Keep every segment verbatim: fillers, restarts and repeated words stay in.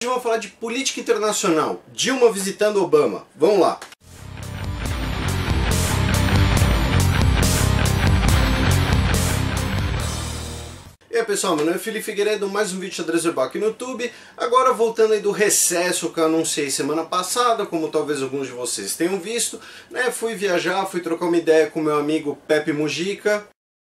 Hoje vamos falar de política internacional. Dilma visitando Obama. Vamos lá. E aí pessoal, meu nome é Felipe Figueiredo, mais um vídeo de xadrez verbal aqui no YouTube. Agora voltando aí do recesso que eu anunciei semana passada, como talvez alguns de vocês tenham visto, né? Fui viajar, fui trocar uma ideia com meu amigo Pepe Mujica.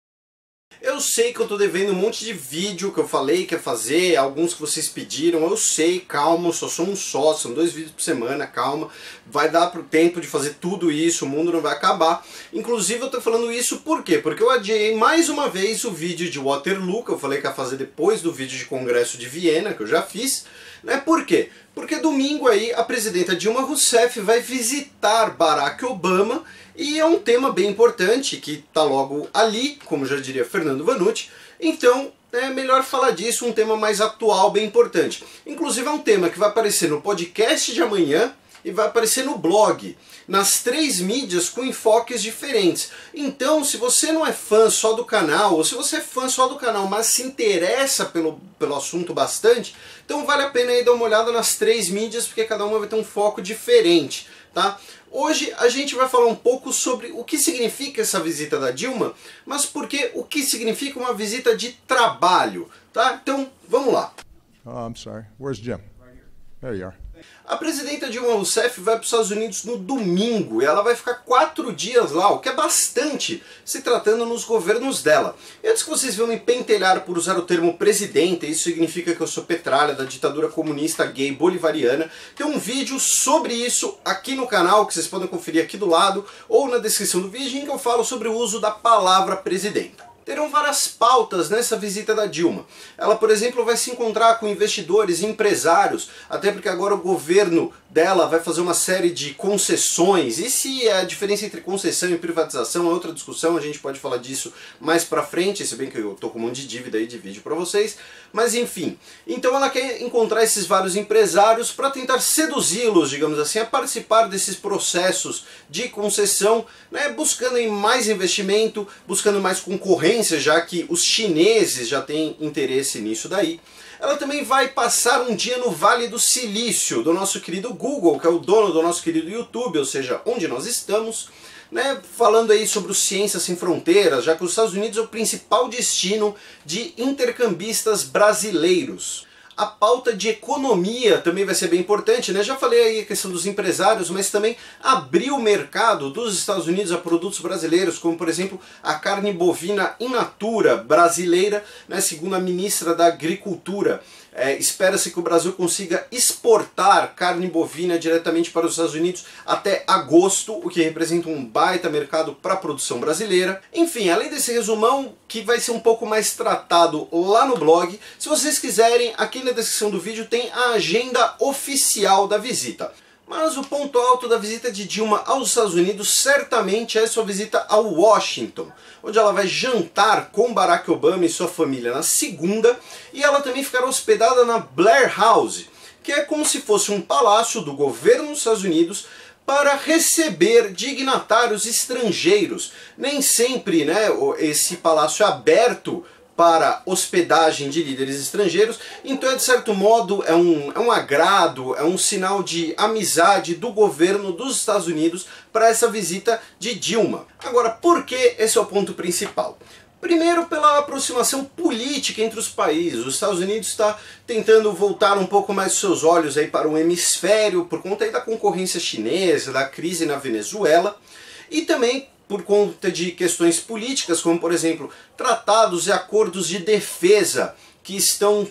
Eu sei que eu tô devendo um monte de vídeo que eu falei que ia fazer, alguns que vocês pediram, eu sei, calma, eu só sou um só, são dois vídeos por semana, calma, vai dar pro tempo de fazer tudo isso, o mundo não vai acabar. Inclusive eu tô falando isso por quê? Porque eu adiei mais uma vez o vídeo de Waterloo, que eu falei que ia fazer depois do vídeo de Congresso de Viena, que eu já fiz, né? Por quê? Porque domingo aí a presidenta Dilma Rousseff vai visitar Barack Obama. E é um tema bem importante, que está logo ali, como já diria Fernando Vanucci, então é melhor falar disso, um tema mais atual, bem importante. Inclusive é um tema que vai aparecer no podcast de amanhã e vai aparecer no blog, nas três mídias com enfoques diferentes. Então, se você não é fã só do canal, ou se você é fã só do canal, mas se interessa pelo, pelo assunto bastante, então vale a pena aí dar uma olhada nas três mídias, porque cada uma vai ter um foco diferente, tá? Hoje a gente vai falar um pouco sobre o que significa essa visita da Dilma, mas porque o que significa uma visita de trabalho, tá? Então, vamos lá. Oh, I'm sorry. Where's Jim? There you are. A presidenta Dilma Rousseff vai para os Estados Unidos no domingo e ela vai ficar quatro dias lá, o que é bastante, se tratando nos governos dela. E antes que vocês venham me pentelhar por usar o termo presidente, isso significa que eu sou petralha da ditadura comunista gay bolivariana, tem um vídeo sobre isso aqui no canal, que vocês podem conferir aqui do lado, ou na descrição do vídeo, em que eu falo sobre o uso da palavra presidenta. Terão várias pautas nessa visita da Dilma. Ela, por exemplo, vai se encontrar com investidores e empresários, até porque agora o governo dela vai fazer uma série de concessões. E se a diferença entre concessão e privatização é outra discussão, a gente pode falar disso mais pra frente, se bem que eu tô com um monte de dívida aí de vídeo pra vocês. Mas enfim, então ela quer encontrar esses vários empresários para tentar seduzi-los, digamos assim, a participar desses processos de concessão, né, buscando em mais investimento, buscando mais concorrência, já que os chineses já têm interesse nisso daí. Ela também vai passar um dia no Vale do Silício, do nosso querido Google, que é o dono do nosso querido YouTube, ou seja, onde nós estamos, né, falando aí sobre o Ciência Sem Fronteiras, já que os Estados Unidos é o principal destino de intercambistas brasileiros. A pauta de economia também vai ser bem importante, né? Já falei aí a questão dos empresários, mas também abrir o mercado dos Estados Unidos a produtos brasileiros, como por exemplo a carne bovina in natura brasileira, né? Segundo a ministra da Agricultura. É, espera-se que o Brasil consiga exportar carne bovina diretamente para os Estados Unidos até agosto, o que representa um baita mercado para a produção brasileira. Enfim, além desse resumão, que vai ser um pouco mais tratado lá no blog, se vocês quiserem, aqui na descrição do vídeo tem a agenda oficial da visita. Mas o ponto alto da visita de Dilma aos Estados Unidos certamente é sua visita a Washington, onde ela vai jantar com Barack Obama e sua família na segunda, e ela também ficará hospedada na Blair House, que é como se fosse um palácio do governo dos Estados Unidos para receber dignatários estrangeiros. Nem sempre, né, esse palácio é aberto para hospedagem de líderes estrangeiros, então de certo modo é um, é um agrado, é um sinal de amizade do governo dos Estados Unidos para essa visita de Dilma. Agora, por que esse é o ponto principal? Primeiro, pela aproximação política entre os países. Os Estados Unidos está tentando voltar um pouco mais seus olhos aí para o hemisfério, por conta aí da concorrência chinesa, da crise na Venezuela, e também por conta de questões políticas, como por exemplo, tratados e acordos de defesa que estão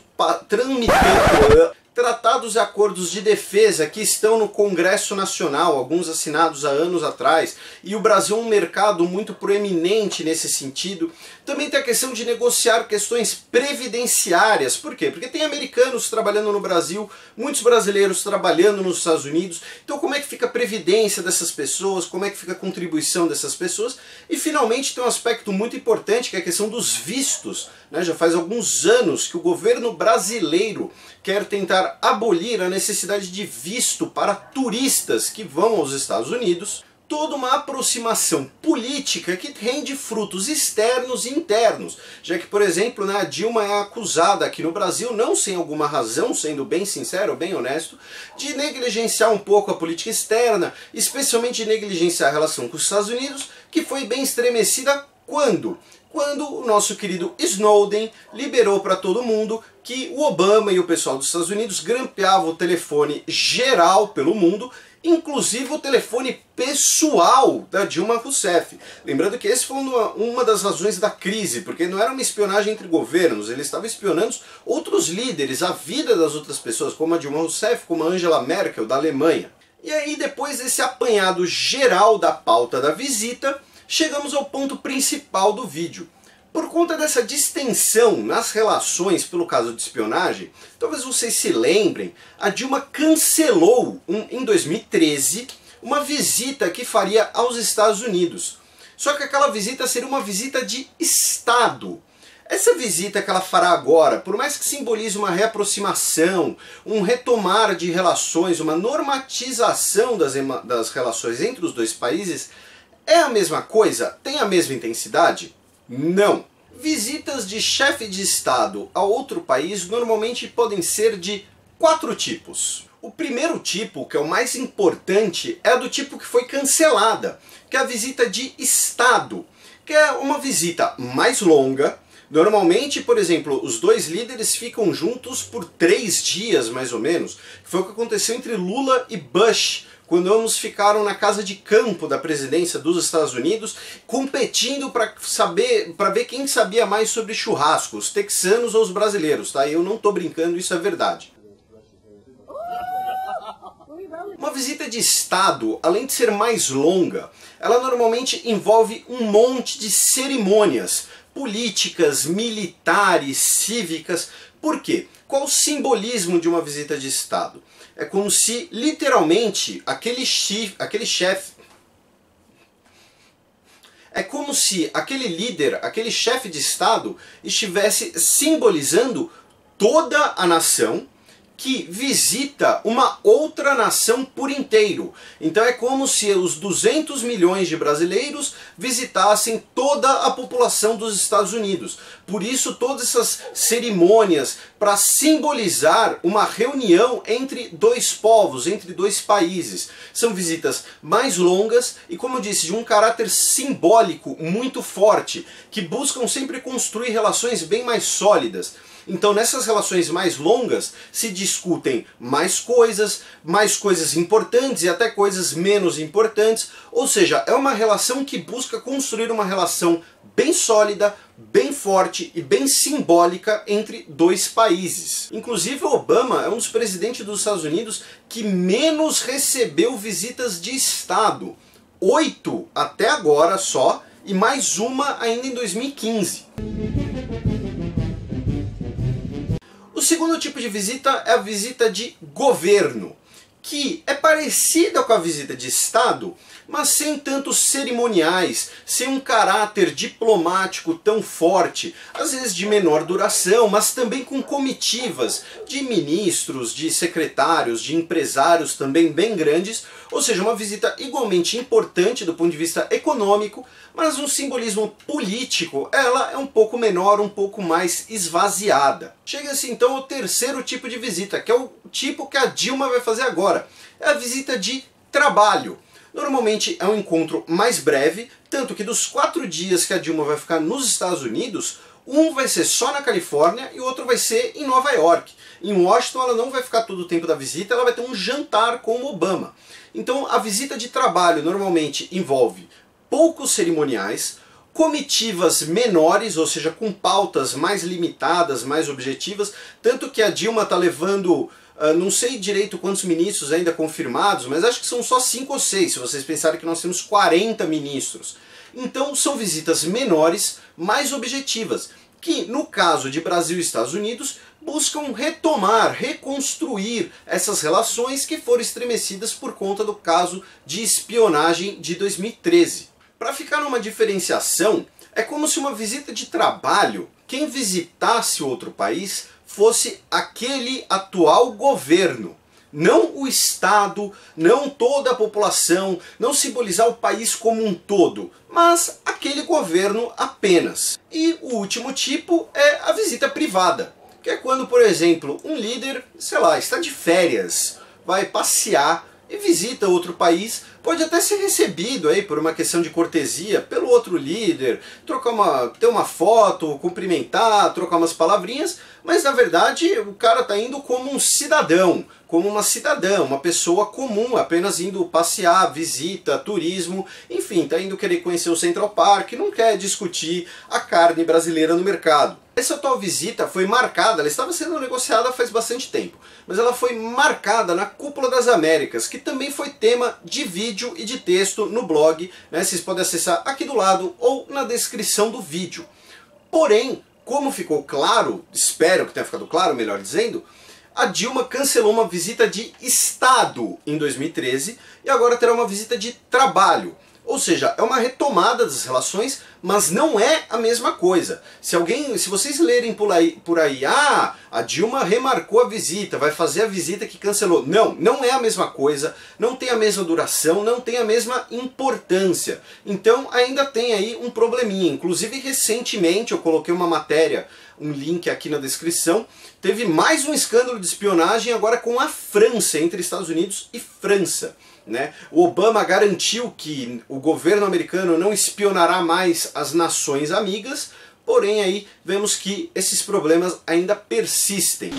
tramitando, tratados e acordos de defesa que estão no Congresso Nacional, alguns assinados há anos atrás, e o Brasil é um mercado muito proeminente nesse sentido. Também tem a questão de negociar questões previdenciárias. Por quê? Porque tem americanos trabalhando no Brasil, muitos brasileiros trabalhando nos Estados Unidos. Então como é que fica a previdência dessas pessoas, como é que fica a contribuição dessas pessoas? E finalmente tem um aspecto muito importante, que é a questão dos vistos, né? Já faz alguns anos que o governo brasileiro quer tentar abolir a necessidade de visto para turistas que vão aos Estados Unidos, toda uma aproximação política que rende frutos externos e internos, já que, por exemplo, né, a Dilma é acusada aqui no Brasil, não sem alguma razão, sendo bem sincero, bem honesto, de negligenciar um pouco a política externa, especialmente de negligenciar a relação com os Estados Unidos, que foi bem estremecida quando? Quando o nosso querido Snowden liberou para todo mundo que o Obama e o pessoal dos Estados Unidos grampeavam o telefone geral pelo mundo, inclusive o telefone pessoal da Dilma Rousseff. Lembrando que esse foi uma, uma das razões da crise, porque não era uma espionagem entre governos, eles estavam espionando outros líderes, a vida das outras pessoas, como a Dilma Rousseff, como a Angela Merkel, da Alemanha. E aí, depois desse apanhado geral da pauta da visita, chegamos ao ponto principal do vídeo. Por conta dessa distensão nas relações pelo caso de espionagem, talvez vocês se lembrem, a Dilma cancelou um, em dois mil e treze uma visita que faria aos Estados Unidos. Só que aquela visita seria uma visita de Estado. Essa visita que ela fará agora, por mais que simbolize uma reaproximação, um retomar de relações, uma normatização das, das relações entre os dois países, é a mesma coisa? Tem a mesma intensidade? Não. Visitas de chefe de Estado a outro país normalmente podem ser de quatro tipos. O primeiro tipo, que é o mais importante, é a do tipo que foi cancelada, que é a visita de Estado, que é uma visita mais longa. Normalmente, por exemplo, os dois líderes ficam juntos por três dias, mais ou menos, que foi o que aconteceu entre Lula e Bush, quando ambos ficaram na casa de campo da presidência dos Estados Unidos, competindo para saber, para ver quem sabia mais sobre churrasco, os texanos ou os brasileiros, tá? Eu não estou brincando, isso é verdade. Uma visita de Estado, além de ser mais longa, ela normalmente envolve um monte de cerimônias políticas, militares, cívicas. Por quê? Qual o simbolismo de uma visita de Estado? É como se, literalmente, aquele, chif, aquele chefe... É como se aquele líder, aquele chefe de Estado, estivesse simbolizando toda a nação que visita uma outra nação por inteiro. Então é como se os duzentos milhões de brasileiros visitassem toda a população dos Estados Unidos. Por isso todas essas cerimônias para simbolizar uma reunião entre dois povos, entre dois países. São visitas mais longas e, como eu disse, de um caráter simbólico muito forte, que buscam sempre construir relações bem mais sólidas. Então nessas relações mais longas se discutem mais coisas, mais coisas importantes e até coisas menos importantes, ou seja, é uma relação que busca construir uma relação bem sólida, bem forte e bem simbólica entre dois países. Inclusive o Obama é um dos presidentes dos Estados Unidos que menos recebeu visitas de Estado. Oito até agora só, e mais uma ainda em dois mil e quinze. O segundo tipo de visita é a visita de governo, que é parecida com a visita de Estado, mas sem tantos cerimoniais, sem um caráter diplomático tão forte, às vezes de menor duração, mas também com comitivas de ministros, de secretários, de empresários também bem grandes, ou seja, uma visita igualmente importante do ponto de vista econômico, mas um simbolismo político, ela é um pouco menor, um pouco mais esvaziada. Chega-se então ao terceiro tipo de visita, que é o tipo que a Dilma vai fazer agora, é a visita de trabalho. Normalmente é um encontro mais breve, tanto que dos quatro dias que a Dilma vai ficar nos Estados Unidos, um vai ser só na Califórnia e o outro vai ser em Nova York. Em Washington ela não vai ficar todo o tempo da visita, ela vai ter um jantar com o Obama. Então a visita de trabalho normalmente envolve poucos cerimoniais, comitivas menores, ou seja, com pautas mais limitadas, mais objetivas, tanto que a Dilma está levando... Uh, não sei direito quantos ministros ainda confirmados, mas acho que são só cinco ou seis, se vocês pensarem que nós temos quarenta ministros. Então são visitas menores, mais objetivas, que no caso de Brasil e Estados Unidos, buscam retomar, reconstruir essas relações que foram estremecidas por conta do caso de espionagem de dois mil e treze. Para ficar numa diferenciação, é como se uma visita de trabalho, quem visitasse outro país fosse aquele atual governo. Não o Estado, não toda a população, não simbolizar o país como um todo, mas aquele governo apenas. E o último tipo é a visita privada, que é quando, por exemplo, um líder, sei lá, está de férias, vai passear e visita outro país, pode até ser recebido aí por uma questão de cortesia pelo outro líder, trocar uma, ter uma foto, cumprimentar, trocar umas palavrinhas, mas na verdade o cara está indo como um cidadão, como uma cidadã, uma pessoa comum, apenas indo passear, visita, turismo, enfim, está indo querer conhecer o Central Park, não quer discutir a carne brasileira no mercado. Essa atual visita foi marcada, ela estava sendo negociada faz bastante tempo, mas ela foi marcada na Cúpula das Américas, que também foi tema de vídeo e de texto no blog, né? Vocês podem acessar aqui do lado ou na descrição do vídeo. Porém, como ficou claro, espero que tenha ficado claro, melhor dizendo, a Dilma cancelou uma visita de Estado em dois mil e treze e agora terá uma visita de trabalho. Ou seja, é uma retomada das relações, mas não é a mesma coisa. Se alguém, se vocês lerem por aí, por aí, ah, a Dilma remarcou a visita, vai fazer a visita que cancelou. Não, não é a mesma coisa, não tem a mesma duração, não tem a mesma importância. Então ainda tem aí um probleminha. Inclusive recentemente eu coloquei uma matéria, um link aqui na descrição, teve mais um escândalo de espionagem agora com a França, entre Estados Unidos e França. Né? O Obama garantiu que o governo americano não espionará mais as nações amigas, porém aí vemos que esses problemas ainda persistem.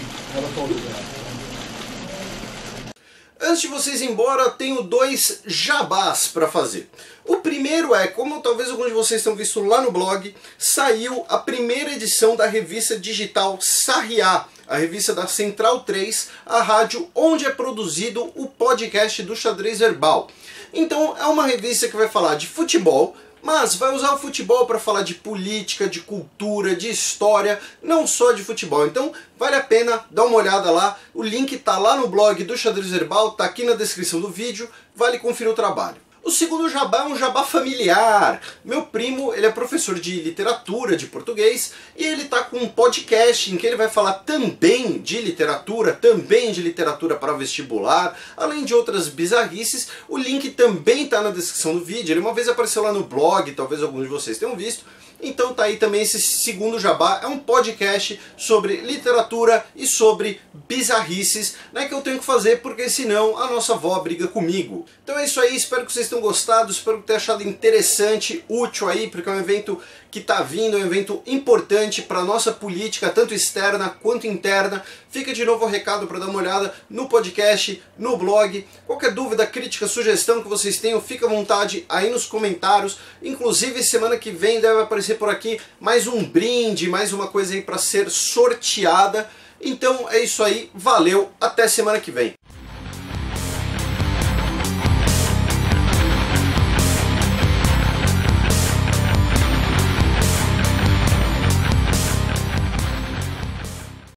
Antes de vocês ir embora, tenho dois jabás para fazer. O primeiro é, como talvez alguns de vocês tenham visto lá no blog, saiu a primeira edição da revista digital Sarriá, a revista da Central três, a rádio onde é produzido o podcast do Xadrez Verbal. Então é uma revista que vai falar de futebol, mas vai usar o futebol para falar de política, de cultura, de história, não só de futebol. Então vale a pena dar uma olhada lá, o link está lá no blog do Xadrez Verbal, está aqui na descrição do vídeo, vale conferir o trabalho. O segundo jabá é um jabá familiar. Meu primo, ele é professor de literatura, de português, e ele está com um podcast em que ele vai falar também de literatura, também de literatura para vestibular, além de outras bizarrices. O link também está na descrição do vídeo. Ele uma vez apareceu lá no blog, talvez alguns de vocês tenham visto. Então tá aí também esse segundo jabá, é um podcast sobre literatura e sobre bizarrices, né, que eu tenho que fazer porque senão a nossa avó briga comigo. Então é isso aí, espero que vocês tenham gostado, espero que tenham achado interessante, útil aí, porque é um evento que tá vindo, é um evento importante para a nossa política, tanto externa quanto interna. Fica de novo o recado para dar uma olhada no podcast, no blog. Qualquer dúvida, crítica, sugestão que vocês tenham, fica à vontade aí nos comentários. Inclusive semana que vem deve aparecer por aqui mais um brinde, mais uma coisa aí para ser sorteada. Então é isso aí, valeu, até semana que vem.